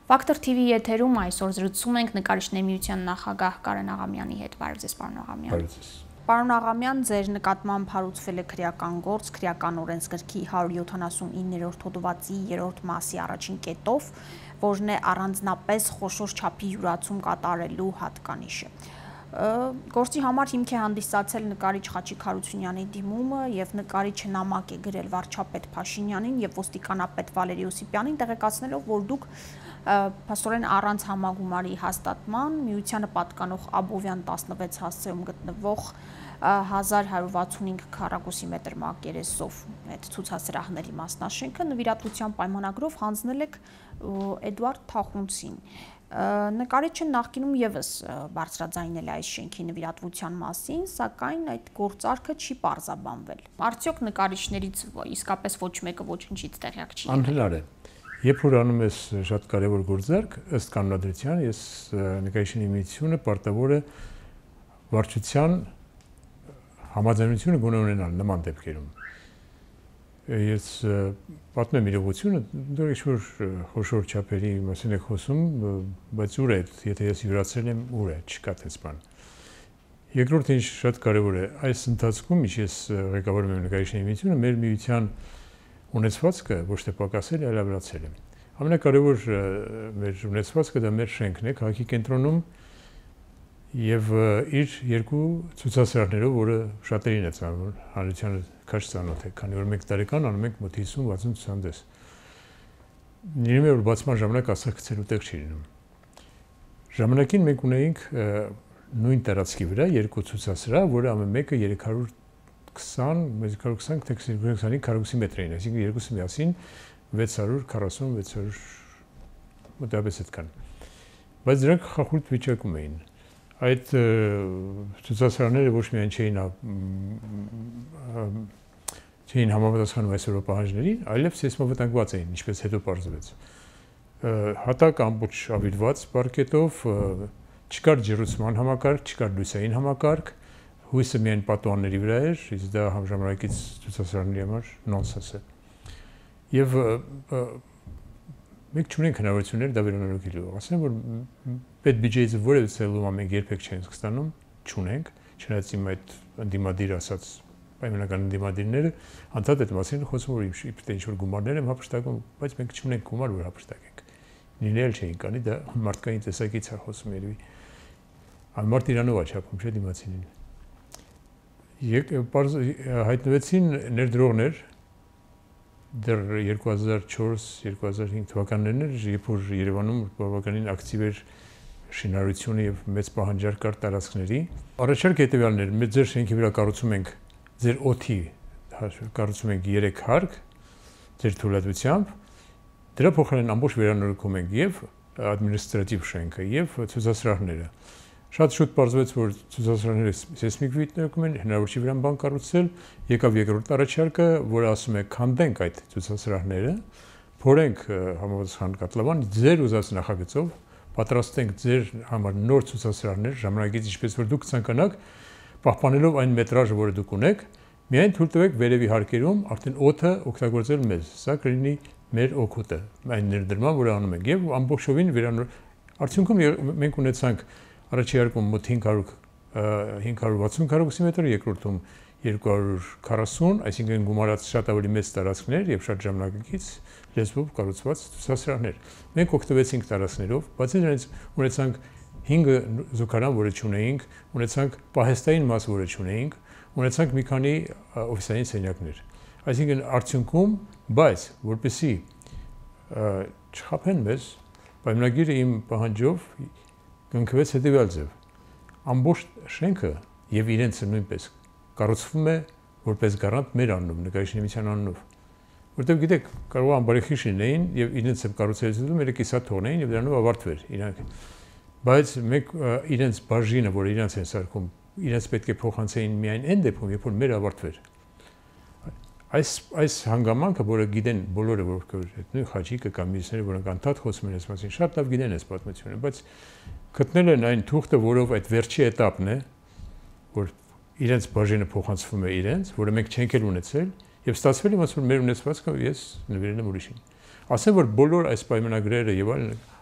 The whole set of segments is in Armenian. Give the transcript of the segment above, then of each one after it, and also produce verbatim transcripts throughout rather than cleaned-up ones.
Factor T V եթերում այսօր զրուցում ենք նկարիչների միության նախագահ Կարեն Աղամյանի հետ։ Բարև ձեզ, պարոն Աղամյան։ Պարոն Աղամյան, ձեր նկատմամբ հարուցվել է քրեական գործ քրեական օրենսգրքի հարյուր յոթանասունիններորդ հոդվածի երրորդ մասի առաջին կետով, որն է առանձնապես խոշոր չափի յուրացում կատարելու հատկանիշը։ Գործի համար հիմք է հանդիսացել նկարիչ Խաչիկ Հարությունյանի դիմումը եւ նկարիչը նամակ է գրել վարչապետ Փաշինյանին եւ ոստիկանապետ Վալերի Օսիպյանին, տեղեկացնելով, որ դուք փաստորեն առանց համագումարի հաստատման միությանը պատկանող Աբովյան տասնվեց հասցեում գտնվող հազար հարյուր վաթսունհինգ քառակուսի մետր մակերեսով այդ ցուցասրահների մասնաշենքը նվիրատվության պայմանագրով հանձնել եք Էդուարդ Թախունցին։ Նկարիչը նախկինում եւս բարձրաձայնել է այս շենքի նվիրատվության մասին, սակայն այդ գործարքը չի պարզաբանվել։ Արդյոք նկարիչներից իսկապես ոչ մեկը ոչնչից տեղյակ չի։ Անհնար է։ Երբ որ անում ես շատ կարևոր գործարք, ըստ կանոնադրության, ես նկարիչների միությունը պարտավոր է վարչության համաձայնությունը գոնե ունենալ նման դեպքերում։ Ես պատմեմ իրողությունը, դեռ ինչ-որ խոշոր չափերի մասին եք խոսում, բայց ուր է, եթե ես յուրացել եմ, ուր է, չկա տես բան։ Երկրորդ ինչ շատ կարևոր է, այս ընթացքում, ինչ ես ղեկավարում եմ նկարիչների միությունը, մեր միության ունեցվածքը ոչ թե պակասել է, այլ ավելացել է։ Ամենակարևոր մեր ունեցվածքը դա մեր շենքն է, քաղաքի կենտրոնում եւ իր երկու ցուցասրահներով, որը շատերին է ծանոթ, հանրությանը քաջ ծանոթ է, քանի որ մենք տարեկան անում ենք մոտ հիսուն վաթսուն ցուցահանդես։ Լինում է, որ բացման ժամանակ ասակցելու տեղ չի լինում։ Ժամանակին մենք ունեինք նույն տարածքի վրա երկու ցուցասրահ, որը ամեն մեկը երեք հարյուր քսան, երեք հարյուր քսան, երեք հարյուր քսանհինգ քառակուսի մետր էին, այսինքն երկուսը միասին վեց հարյուր քառասուն, վեց հարյուր մոտավորապես այդքան։ Բայց դրանք խախույթ վիճակում էին։ Այդ ցուցասրահները ոչ միայն չէին չէին համապատասխանում այսօրվա պահանջներին, այլև սեյսմովտանգված էին, ինչպես հետո պարզվեց։ Հատակ ամբողջ ավիրված պարկետով, չկար ջեռուցման համակարգ, չկար լույսային համակարգ, հույսը միայն պատուհանների վրա էր, իսկ դա ժամանակից ցուցասրահների համար նոնսենս է։ Եվ մենք չունենք հնարավորություններ դա վերանորոգելու։ Ասեմ, որ պետ բյուջեից որևէ լուծում մենք երբեք չենք ստանում, չունենք, չնայած իմ այդ ընդդիմադիր ասած պայմանական ընդդիմադիրները անդադ այդ մասին խոսում, որ իբրև ինչ-որ գումարներ եմ հափշտակում, բայց մենք չունենք գումար, որ հափշտակենք։ Լինել չէին կանի, դա մարդկային տեսակից է խոսում երևի։ Անմարդ իրանով աչափում չէ դիմացինին։ Հայտնվեցին ներդրողներ դեռ երկու հազար չորս երկու հազար հինգ թվականներն էր, երբ որ Երևանում բավականին ակտիվ էր շինարարությունը եւ մեծ պահանջարկ կար տարածքների։ Առաջարկը հետեւյալն էր. մեր ձեր շենքի վրա կառուցում ենք ձեր օթի, կառուցում ենք երեք հարկ ձեր թույլատվությամբ, դրա փոխարեն ամբողջ վերանորոգում ենք եւ ադմինիստրատիվ շենքը եւ ցուցասրահները։ Շատ շուտ պարզվեց, որ ցուցասրահները սեյսմիկ վիճակում են, հնարավոր չի վրան բան կառուցել, եկավ երկրորդ առաջարկը, որը ասում է քանդենք այդ ցուցասրահները, փորենք համապատասխան կատլավան, ձեր ուզած նախագծով, պատրաստենք ձեր համար նոր ցուցասրահներ, ժամանակից ինչպես որ դուք ցանկանաք, պահպանելով այն մետրաժը, որը դուք ունեք, միայն թույլ տվեք վերևի հարկերում արդեն օդը օգտագործել մեզ, սա կլինի մեր օգուտը, այն ներդրման, որը անում ենք, եւ ամբողջովին վերանոր արդյունքում մենք ունեցանք առաջի հարկում մոտ հինգ հարյուր վաթսուն քառակուսի մետր, երկրորդում երկու հարյուր քառասուն, այսինքն գումարած շատ ավելի մեծ տարածքներ եւ շատ ժամանակից լեզվով կառուցված ցուցասրահներ։ Մենք օգտվեցինք տարածքներով, բացի դրանից ունեցանք հինգ զուգարան, որը չունեինք, ունեցանք պահեստային մաս, որը չունեինք, ունեցանք մի քանի օֆիսային սենյակներ։ Այսինքն արդյունքում, բայց որպեսզի չխաբեն մեզ, պայմանագիրը իմ պահանջով կնքվեց հետևյալ ձև. ամբողջ շենքը եւ իրենցը նույնպես կառուցվում է որպես գարանտ մեր անունով, նկարիչների միության անունով, որտեղ գիտեք, կարող է անբարեխիղճ լինեին եւ իրենց կառուցելուց հետո մերը կիսա թողնեին եւ դրանով ավարտվեր իրանք։ Բայց մենք իրենց բաժինը, որ իրենց են սարքում, իրենց պետք է փոխանցեին միայն այն դեպքում, երբ որ մեր ավարտվեր։ Այս այս հանգամանքը, որը գիտեն բոլորը, որ նույն Խաչիկը կամ մյուսները, որոնք անդադ խոսում են այս մասին, շատ լավ գիտեն այս պատմությունը, բայց գտնել են այն թուղթը, որով այդ վերջի էտապն է, որ իրենց բաժինը փոխանցվում է իրենց, որը մենք չենք էլ ունեցել, եւ ստացվել է, ոնց որ մեր ունեցվածքը ես նվիրել եմ ուրիշին։ Ասեմ, որ բոլոր այս պայմանագրերը եւ այլն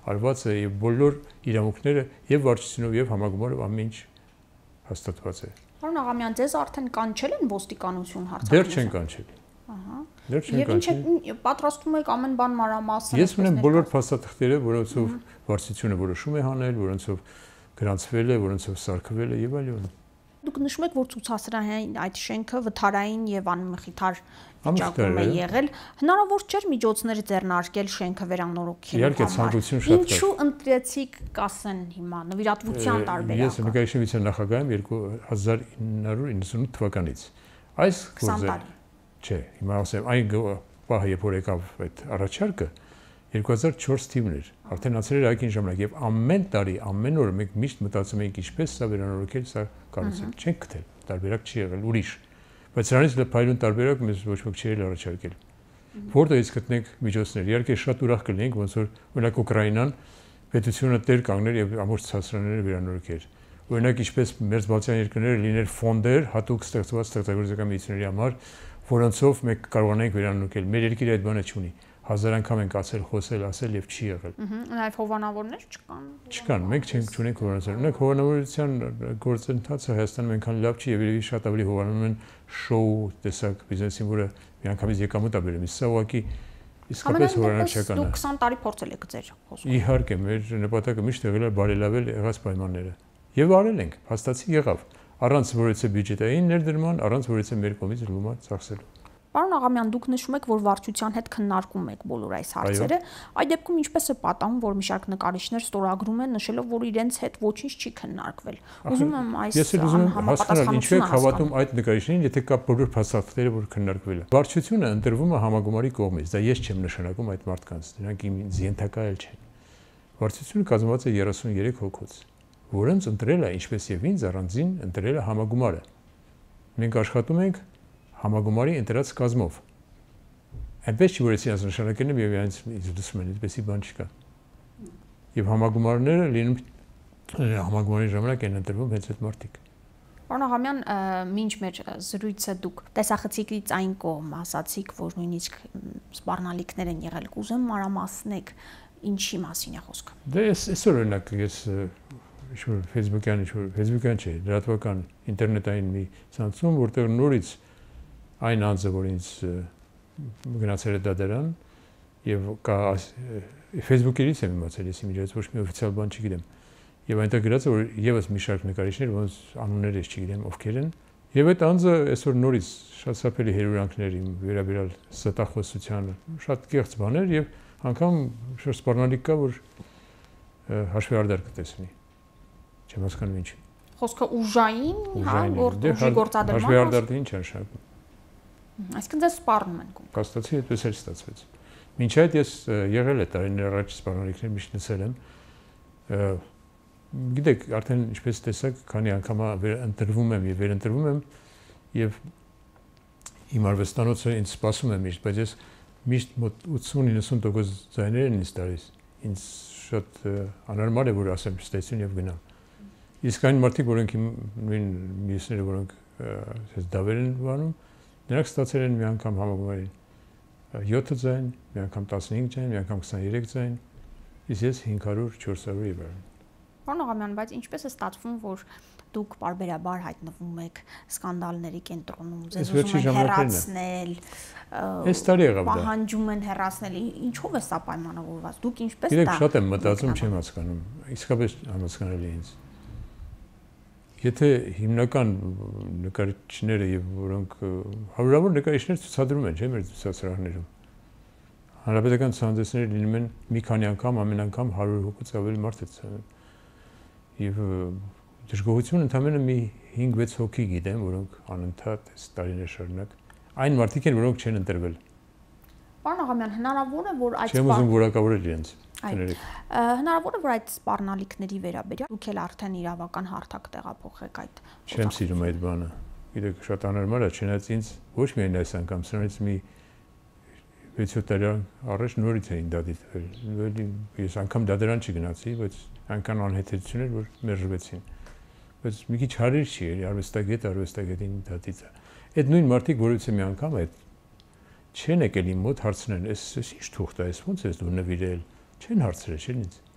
արված է եւ բոլոր իրավունքները եւ վարչությունով եւ համագումարով ամեն ինչ հաստատված է։ Պարոն Աղամյան, ձեզ արդեն կանչել են ոստիկանություն հարցակցել։ Դեռ չեն կանչել։ Ահա։ Դեռ չեն կանչել։ Եվ ինչ պատրաստում եք ամեն բան մանրամասն։ Ես ունեմ բոլոր փաստաթղթերը, որոնցով վարչությունը որոշում է հանել, որոնցով գրանցվել է, որոնցով սարքվել է եւ այլն։ Դուք նշում եք, որ ցուցասրահային այդ շենքը վթարային եւ անմխիթար վիճակում է եղել, հնարավոր չէր միջոցներ ձեռնարկել շենքը վերանորոգելու համար։ Իհարկե ցանկություն շատ կար։ Ինչու ընտրեցիք կասեն հիմա նվիրատվության տարբերակը։ Ես նկարիչների միության նախագահ եմ երկու հազար ինը հարյուր իննսունութ թվականից։ Այս գործը չէ, հիմա ասեմ, այն պահը, երբ որ եկավ այդ առաջարկը, երկու հազար չորս թիվն էր, արդեն անցել էր այգին ժամանակ եւ ամեն տարի, ամեն օր մենք միշտ մտածում էինք ինչպես սա վերանորոգել, սա կառուցել, չենք գտել, տարբերակ չի եղել, ուրիշ։ Բայց սրանից լփայլուն տարբերակ մեզ ոչ ոք չի առաջարկել։ Որտեղից գտնենք միջոցներ։ Իհարկե շատ ուրախ կլինենք, ոնց որ օրինակ Ուկրաինան պետությունը տեր կանգներ եւ ամբողջ ցածրանները վերանորոգեր։ Օրինակ ինչպես մերձբալթյան երկրները լիներ ֆոնդեր հատուկ ստեղծված ստեղծագործական միությունների համար, որոնցով մենք կարողանանք վերանորոգել։ Մեր երկիրը այդ բանը չունի։ Հազար անգամ ենք ասել, խոսել, ասել եւ չի եղել։ Նաեւ հովանավորներ չկան։ Չկան, մենք չենք չունենք հովանավորներ։ Օրինակ հովանավորության գործընթացը Հայաստանում այնքան լավ չի եւ երևի շատ ավելի հովանավորում են շոու տեսակ բիզնեսին, որը միանգամից եկամուտ է բերում։ Սա ուղղակի իսկապես հովանավորչական է։ Դուք քսան տարի փորձել եք ձեր խոսքը։ Իհարկե, մեր նպատակը միշտ եղել է բարելավել եղած պայմանները։ Եվ արել ենք, հաստատի եղավ։ Առանց որևէ բյուջետային ներդրման, առանց որևէ մեր կողմից լումա ծախսելու։ Պարոն Աղամյան, դուք նշում եք, որ վարչության հետ քննարկում եք բոլոր այս հարցերը։ Այդ դեպքում ինչպես է պատահում, որ մի շարք նկարիչներ ստորագրում են, նշելով, որ իրենց հետ ոչինչ չի քննարկվել։ Ուզում եմ այս համապատասխանությունը հասկանալ, ինչու եք հավատում այդ նկարիչներին, եթե կա բոլոր փաստաթղթերը, որ քննարկվել է։ Վարչությունը ընտրվում է համագումարի կողմից, դա ես չեմ նշանակում այդ մարդկանց, նրանք ինձ ենթակա էլ չեն։ Վարչությունը կազմված է երեսուններեք հոգուց, որոնց ընտրել է, ինչպես եւ ինձ առանձին ընտրել է համագումարը։ Մենք աշխատում ենք համագումարի ընտրած կազմով։ Այնպես չի, որ ես իրենց նշանակել եմ եւ իրենց դուսում են, այդպեսի բան չկա։ Եվ համագումարները լինում համագումարի ժամանակ են ընտրվում հենց այդ մարդիկ։ Պարոն Աղամյան, մինչ մեր զրույցը դուք տեսախցիկից այն կողմ ասացիք, որ նույնիսկ սպառնալիքներ են եղել, կուզեմ մանրամասնեք, ինչի մասին է խոսքը։ Դե ես այսօր օրինակ ես ինչ-որ Facebook-յան, ինչ-որ Facebook-յան չէ, լրատվական ինտերնետային մի ցանցում, որտեղ նորից այն անձը, որ ինձ գնացել է դատարան եւ կա Facebook-երից եմ իմացել, ես իմիջիայից ոչ մի օֆիցիալ բան չգիտեմ։ Եվ այնտեղ գրած է, որ եւս մի շարք նկարիչներ, որոնց անունները ես չգիտեմ ովքեր են, եւ այդ անձը այսօր նորից շատ սափելի հերորանքներ իմ վերաբերյալ ստախոսությանը, շատ կեղծ բաներ եւ անգամ շուտ սպառնալիք կա, որ հաշվի արդար կտեսնի։ Չեմ հասկանում ինչ։ Խոսքը ուժային, հա, գործի գործադրման։ Հաշվի արդարը ինչ է նշանակում։ Այսինքն դες սպառնում են կում։ Կաստացի այդպես էլ ստացվեց։ Մինչ այդ ես եղել է տարիներ առաջ սպառնալիքներ միշտ նցել եմ։ Գիտեք, արդեն ինչպես տեսակ, քանի անգամ ընտրվում եմ եւ վերընտրվում եմ եւ իմ արվեստանոցը ինձ սպասում է միշտ, բայց ես միշտ մոտ ութսուն-իննսուն տոկոս ձայներ են ինձ տալիս։ Ինձ շատ անհարմար է, որ ասեմ ստեցություն եւ գնամ։ Իսկ այն մարդիկ, որոնք իմ նույն մյուսները, որոնք այս դավեր են վանում, նրանք ստացել են մի անգամ համագումարին յոթ ձայն, մի անգամ տասնհինգ ձայն, մի անգամ քսաներեք ձայն, իսկ ես հինգ հարյուր չորս հարյուր եւ այլն։ Պարոն Աղամյան, բայց ինչպես է ստացվում, որ դուք պարբերաբար հայտնվում եք սկանդալների կենտրոնում, ձեզ ուզում են հեռացնել, այս տարի եղավ դա։ Պահանջում են հեռացնել, ինչով է սա պայմանավորված։ Դուք ինչպես դա։ Գիտեք, շատ եմ մտածում, չեմ հասկանում, իսկապես անհասկանալի է ինձ։ Եթե հիմնական նկարիչները եւ որոնք հարյուրավոր նկարիչներ ցուցադրում են, չէ՞, մեր ցուցասրահներում։ Հանրապետական ցուցահանդեսները լինում են մի քանի անգամ, ամեն անգամ հարյուր հոգուց ավելի մարդ է ցուցադրում։ Եվ դժգոհություն ընդամենը մի հինգ-վեց հոգի գիտեմ, որոնք անընդհատ այս տարիներ շարունակ այն մարդիկ են, որոնք չեն ընտրվել։ Պարոն Աղամյան, հնարավոր է, որ այդ Չեմ ուզում որակավորել իրենց։ Հնարավոր է, որ այդ սպառնալիքների վերաբերյալ դուք էլ արդեն իրավական հարթակ տեղափոխեք այդ։ Չեմ սիրում այդ բանը։ Գիտեք, շատ անհարմար է, չնայած ինձ ոչ միայն այս անգամ, սրանից մի վեց-յոթ տարի առաջ նորից էին դա դիտվել։ Ես անգամ դատարան չգնացի, բայց անգամ անհեթեթություններ, որ մերժվեցին։ Բայց մի քիչ հարիր չի, արվեստագետ, արվեստագետին դատից է։ Այդ նույն մարդիկ, որից մի անգամ այդ չեն եկել իմ մոտ հարցնեն, այս ինչ թուղթ է, այս ո՞նց ես դու նվիրել, չեն հարցրել, չէ՞ ինձ։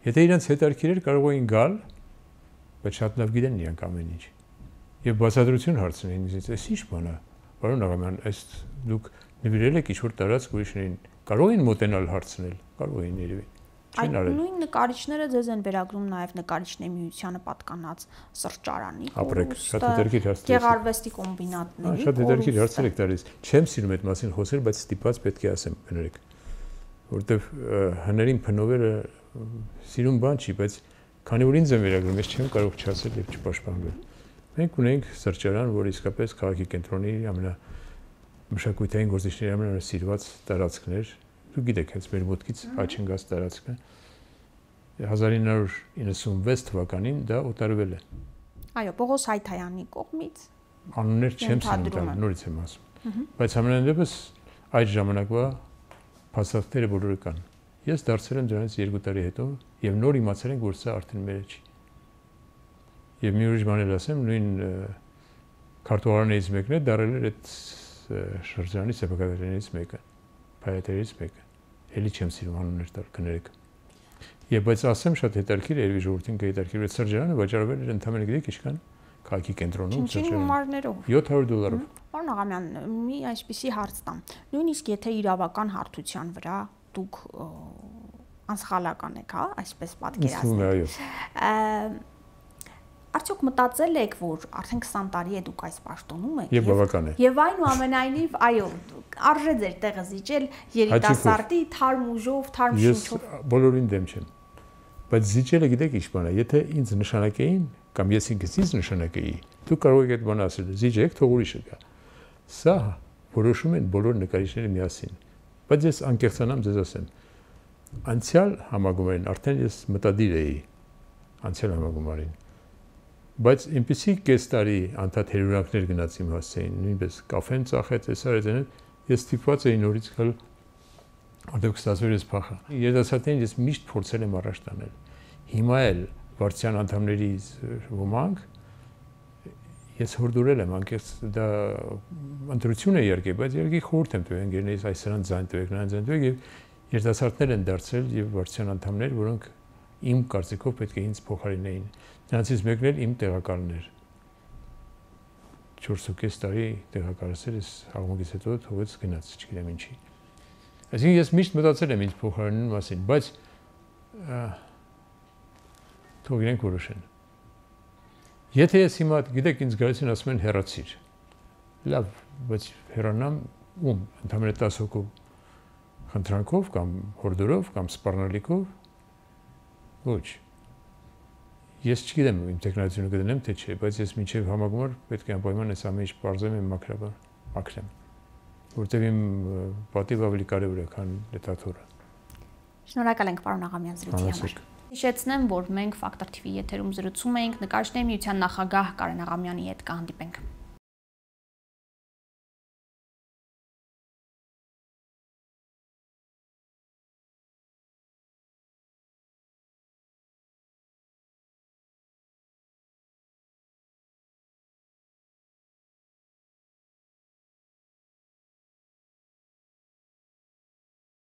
Եթե իրենց հետաքրքիր էր, կարող էին գալ, բայց շատ լավ գիտեն իրանք ամեն ինչ։ Եվ բացատրություն հարցնեին ինձ, «Էս ի՞նչ բան է, պարոն Աղամյան, այս դուք նվիրել եք ինչ-որ տարածք ուրիշներին, կարող էին մոտենալ հարցնել, կարող էին երևի»։ Այդ նույն նկարիչները ձեզ են վերագրում նաև նկարիչների միությանը պատկանած սրճարանի կորուստը, գեղարվեստի կոմբինատների կորուստը։ Շատ հետաքրքիր հարցեր եք տալիս։ Չեմ սիրում այդ մասին խոսել, բայց ստիպված պետք է ասեմ, կներեք, որովհետև հներին փնովերը սիրուն բան չի, բայց քանի որ ինձ են վերագրում, ես չեմ կարող չասել եւ չպաշտպանվել։ Մենք ունենք սրճարան, որ իսկապես քաղաքի կենտրոնի ամենամշակութային գործիչների ամենասիրված տարածքն էր։ Դուք գիտեք, հենց մեր մոտքից աչք ընկած տարածքը հազար ինը հարյուր իննսունվեց թվականին դա օտարվել է։ Այո, Պողոս Հայթայանի կողմից։ Անուններ չեմ սիրում, նորից եմ ասում։ Բայց ամենայն դեպս այդ ժամանակվա փաստաթղթերը բոլորը կան։ Ես դարձել եմ դրանից երկու տարի հետո եւ նոր իմացել ենք, որ սա արդեն մեր չի։ Եվ մի ուրիշ բան էլ ասեմ, նույն քարտուղարներից մեկն է դարել էր այդ շրջանի սեփականատերերից մեկը, փայտերից մեկը։ Էլի չեմ սիրում անուններ տալ, կներեք։ Եվ բայց ասեմ շատ հետաքրքիր է, երևի ժողովրդին կհետաքրքրի այդ սրճարանը վաճառվել էր ընդամենը գիտեք ինչքան քաղաքի կենտրոնում սրճարանը յոթ հարյուր դոլարով։ Պարոն Աղամյան, մի այսպիսի հարց տամ։ Նույնիսկ եթե իրավական հարթության վրա դուք անսխալական եք, հա, այսպես պատկերացնել։ Արդյոք մտածել եք, որ արդեն քսան տարի է դուք այս պաշտոնում եք եւ բավական է։ Եվ այնուամենայնիվ, այո, արժե ձեր տեղը զիջել երիտասարդի թարմ ուժով, թարմ շունչով։ Ես բոլորին դեմ չեմ։ Բայց զիջելը գիտեք ինչ բան է, եթե ինձ նշանակեին կամ ես ինքս ինձ նշանակեի, դուք կարող եք այդ բանը ասել, զիջեք, թող ուրիշը գա։ Սա որոշում են բոլոր նկարիչները միասին։ Բայց ես անկեղծանամ ձեզ ասեմ, անցյալ համագումարին արդեն ես մտադիր էի անցյալ համագումարին։ Բայց այնպեսի կես տարի անդադ հերուրանքներ գնաց իմ հասցեին, նույնպես կաֆեն ծախեց, այսար այդ ես ստիպված էի նորից գալ արդյոք ստացվեր ես փախա։ Երիտասարդներին ես միշտ փորձել եմ առաջ տանել։ Հիմա էլ վարչության անդամներից ոմանք ես հորդորել եմ, անկեղծ դա ընտրություն է իհարկե, բայց իհարկե խորհուրդ եմ տվել ընկերներից այս սրանց ձայն տվեք, նրանց ձայն տվեք եւ երիտասարդներ են դարձել եւ վարչության անդամներ, որոնք իմ կարծիքով պետք է ինձ փոխարինեին։ Նրանցից մեկն էլ իմ տեղակալն էր։ չորս ու կես տարի տեղակալել ես հաղորդից հետո թողեց գնաց, չգիտեմ ինչի։ Այսինքն ես միշտ մտածել եմ ինձ փոխարինելու մասին, բայց թող իրենք որոշեն։ Եթե ես հիմա, գիտեք, ինձ գալիս են ասում են հեռացիր։ Լավ, բայց հեռանամ ում, ընդհանրապես տասը հոգու խնդրանքով կամ հորդորով կամ սպառնալիքով։ Ոչ։ Ես չգիտեմ իմ տեխնոլոգիությունը կդնեմ թե չէ, բայց ես մինչև համագումար պետք է անպայման այս ամեն ինչ բարձեմ եմ մաքրաբար, մաքրեմ, որտեղ իմ պատիվը ավելի կարևոր է, քան դետատորը։ Շնորհակալ ենք պարոն Աղամյան զրույցի համար։ Հիշեցնեմ, որ մենք Ֆակտոր թիվի եթերում զրուցում էինք նկարիչների միության նախագահ Կարեն Աղամյանի հետ, կհանդիպենք։